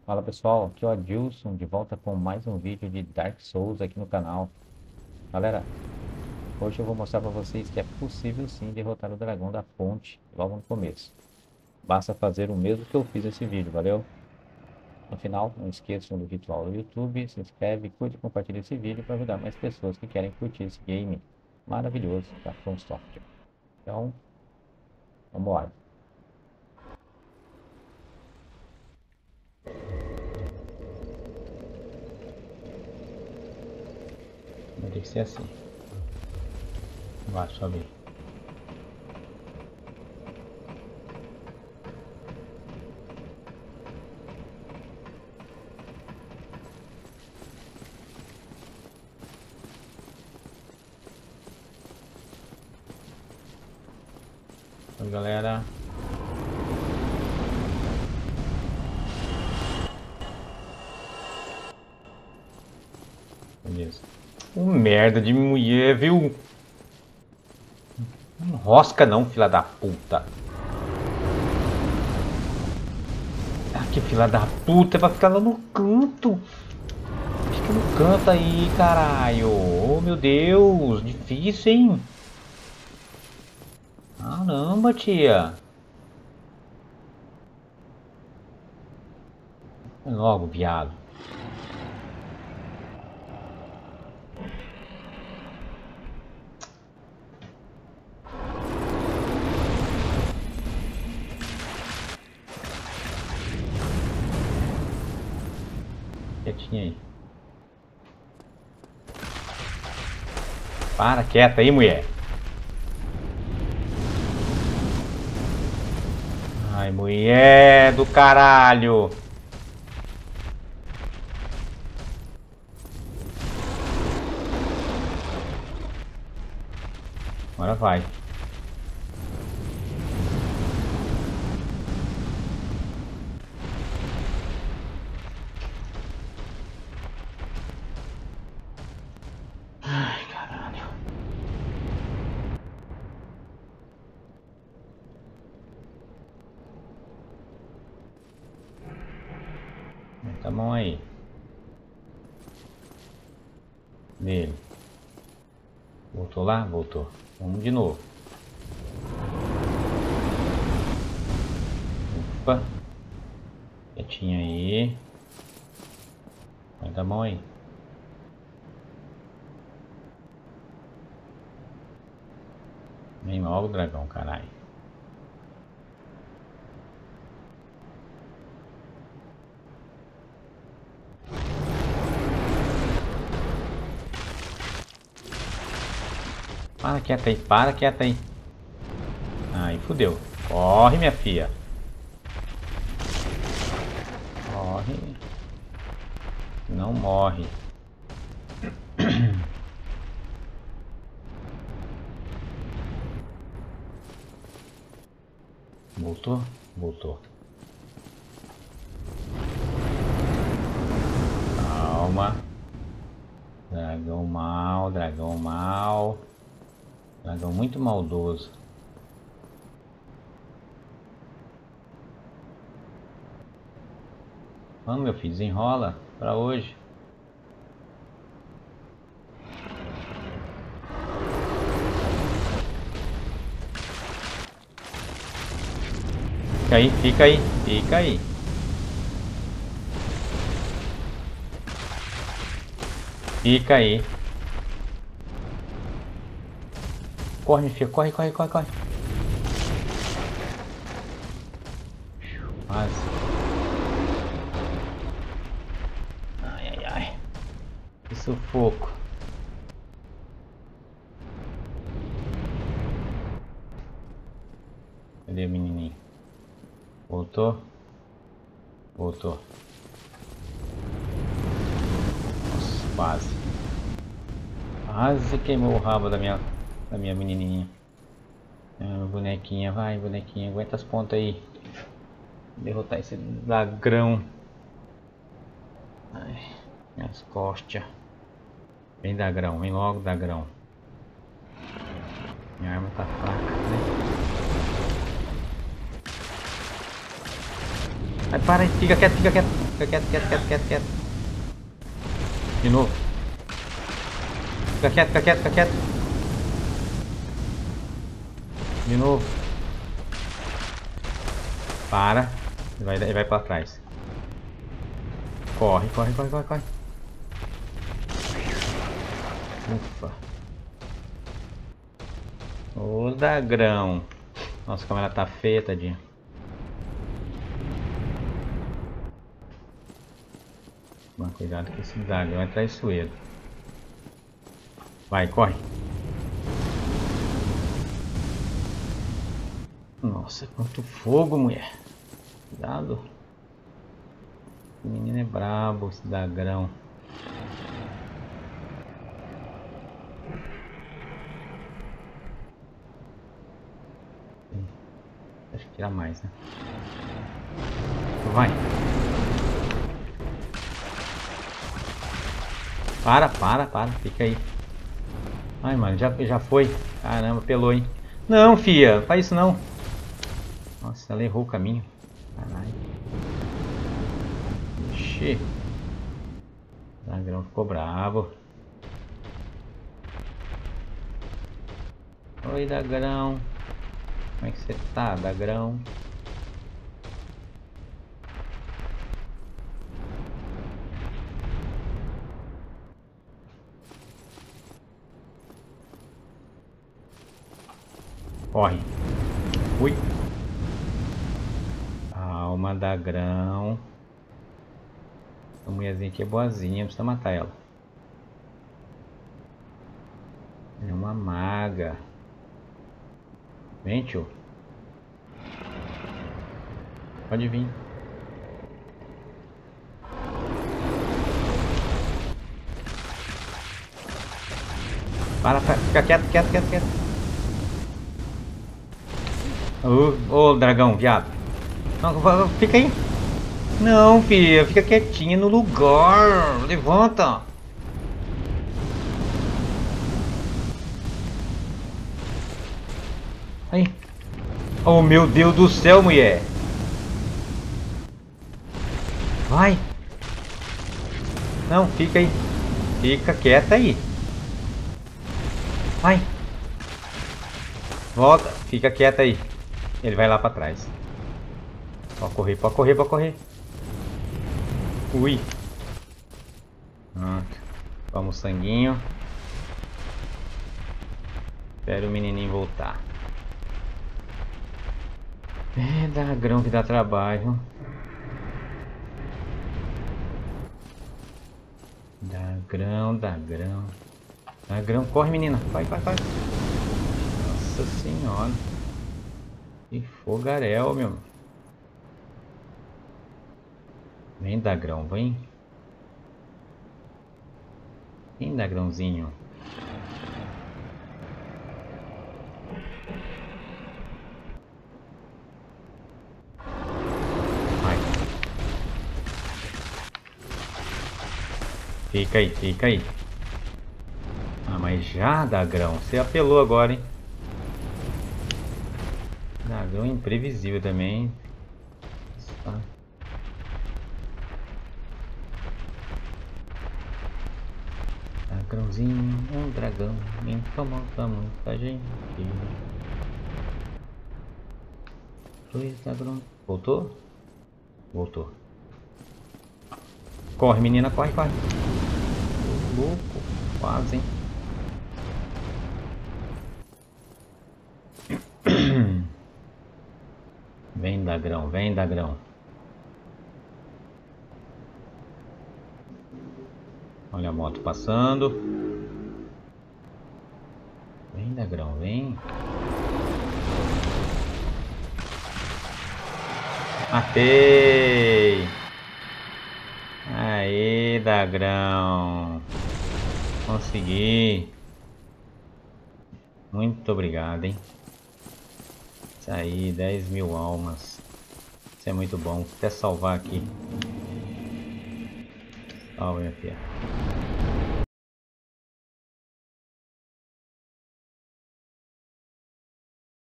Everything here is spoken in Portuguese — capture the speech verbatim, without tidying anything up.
Fala pessoal, aqui é o Adilson, de volta com mais um vídeo de Dark Souls aqui no canal. Galera, hoje eu vou mostrar para vocês que é possível sim derrotar o dragão da fonte logo no começo. Basta fazer o mesmo que eu fiz nesse vídeo, valeu? No final, não esqueçam do ritual do YouTube, se inscreve, curte e compartilha esse vídeo para ajudar mais pessoas que querem curtir esse game maravilhoso da From Software. Então, vamos lá. Vai ter que ser assim. Vai, sobe aí. Oi, galera. Beleza. Um merda de mulher, viu? Não rosca não, fila da puta. Ah, que fila da puta, vai ficar lá no canto. Fica no canto aí, caralho. Oh, meu Deus, difícil, hein? Caramba, tia. Vai logo, viado. Quietinha aí. Para, quieta aí, mulher. Ai, mulher do caralho. Agora vai. Ai, caralho. Tá bom aí. Nele. Voltou lá? Voltou. Vamos de novo. Opa. Quietinho aí. Vai dar mão aí. Vem logo, dragão, caralho. Para quieta aí, para quieta aí. Aí, fudeu. Corre, minha filha. Corre. Não morre. Voltou? Voltou. Calma. Dragão mal, dragão mal. Dragão muito maldoso. Vamos, meu filho, desenrola pra hoje. Fica aí, fica aí, fica aí. Fica aí. Corre, minha filha, corre, corre, corre, corre. Quase. Ai, ai, ai. Que sufoco. Cadê o menininho? Voltou? Voltou. Nossa, quase. Quase queimou o rabo da minha, da minha menininha. Ah, bonequinha, vai, bonequinha, aguenta as pontas aí. Derrotar esse ladrão. Ai, minhas costas. Vem, dagrão, vem logo, dagrão. Minha arma tá fraca, né? Ai, para aí, fica quieto, fica quieto. Fica quieto, quieto, quieto, quieto, quieto. De novo. Fica quieto, fica quieto, fica quieto. De novo. Para. Ele vai, ele vai pra trás. Corre, corre, corre, corre, corre. Ufa. Ô, dagrão. Nossa, como ela tá feia, tadinha. Toma cuidado com esse dagrão, é traiçoeiro. Vai, corre. Nossa, quanto fogo, mulher. Cuidado. O menino é brabo, esse dagrão. Acho que tira mais, né? Vai. Para, para, para. Fica aí. Ai, mano, já, já foi. Caramba, pelou, hein? Não, fia. Faz isso não. Nossa, ela errou o caminho. Caralho. Ixi. O dagrão ficou bravo. Oi, dagrão. Como é que você tá, dagrão? Corre. Ui. Calma, dagrão. A mulherzinha aqui é boazinha, não precisa matar ela. É uma maga. Vem, tio. Pode vir. Para, para. Fica quieto, quieto, quieto, quieto. Ô, ô, dragão, viado. Não, fica aí. Não, filha. Fica quietinha no lugar. Levanta. Aí. Oh, meu Deus do céu, mulher. Vai. Não, fica aí. Fica quieta aí. Vai. Volta. Fica quieta aí. Ele vai lá pra trás. Pode correr, pode correr, pode correr. Ui. Pronto. Toma o sanguinho. Espera o menininho voltar. É, dagrão que dá trabalho. Dagrão, dagrão. Dagrão, corre, menina. Vai, vai, vai. Nossa senhora. Que fogaréu, meu. Vem, dagrão, vem. Vem, dagrãozinho. Vai. Fica aí, fica aí. Ah, mas já, dagrão. Você apelou agora, hein? Dagrão imprevisível também. Tá. Dagrãozinho, um dragão, me incomoda muita gente. Dois dagrão. Voltou? Voltou. Corre, menina, corre, corre. Louco, quase, hein? Vem, dagrão, vem, dagrão. Olha a moto passando. Vem, dagrão, vem. Matei. Aí, dagrão. Consegui. Muito obrigado, hein. Isso aí, dez mil almas. Isso é muito bom. Vou até salvar aqui. Salve, minha filha.